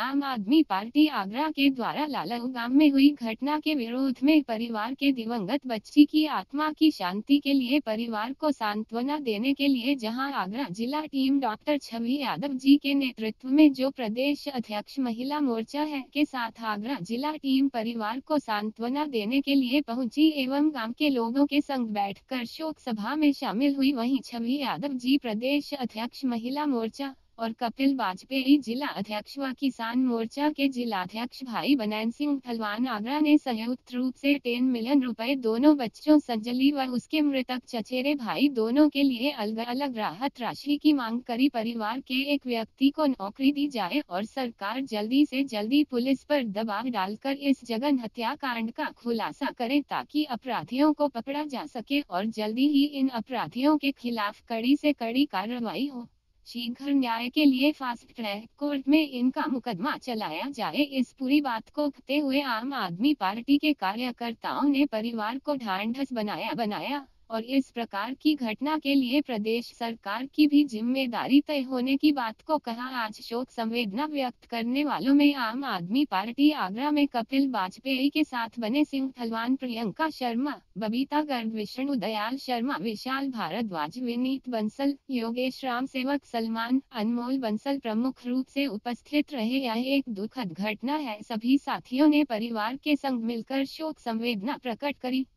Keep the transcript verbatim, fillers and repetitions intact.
आम आदमी पार्टी आगरा के द्वारा लालऊ गांव में हुई घटना के विरोध में परिवार के दिवंगत बच्ची की आत्मा की शांति के लिए परिवार को सांत्वना देने के लिए जहां आगरा जिला टीम डॉक्टर छवि यादव जी के नेतृत्व में जो प्रदेश अध्यक्ष महिला मोर्चा है के साथ आगरा जिला टीम परिवार को सांत्वना देने के लिए पहुंची एवं गांव के लोगों के संग बैठकर शोक सभा में शामिल हुई। वहीं छवि यादव जी प्रदेश अध्यक्ष महिला मोर्चा और कपिल वाजपेयी जिला अध्यक्ष व किसान मोर्चा के जिलाध्यक्ष भाई बनैन सिंह पहलवान आगरा ने संयुक्त रूप से टेन मिलियन रुपए दोनों बच्चों संजली व उसके मृतक चचेरे भाई दोनों के लिए अलग अलग राहत राशि की मांग करी। परिवार के एक व्यक्ति को नौकरी दी जाए और सरकार जल्दी से जल्दी पुलिस पर दबाव डालकर इस जघन्य हत्याकांड का खुलासा करे ताकि अपराधियों को पकड़ा जा सके और जल्दी ही इन अपराधियों के खिलाफ कड़ी से कड़ी कार्रवाई हो। शीघ्र न्याय के लिए फास्ट ट्रैक कोर्ट में इनका मुकदमा चलाया जाए। इस पूरी बात को कहते हुए आम आदमी पार्टी के कार्यकर्ताओं ने परिवार को ढांढस बनाया बनाया और इस प्रकार की घटना के लिए प्रदेश सरकार की भी जिम्मेदारी तय होने की बात को कहा। आज शोक संवेदना व्यक्त करने वालों में आम आदमी पार्टी आगरा में कपिल वाजपेयी के साथ बने सिंह पहलवान, प्रियंका शर्मा, बबीता गर्ग, विष्णु दयाल शर्मा, विशाल भारद्वाज, विनीत बंसल, योगेश राम सेवक, सलमान, अनमोल बंसल प्रमुख रूप से उपस्थित रहे। यह एक दुखद घटना है। सभी साथियों ने परिवार के संग मिलकर शोक संवेदना प्रकट करी।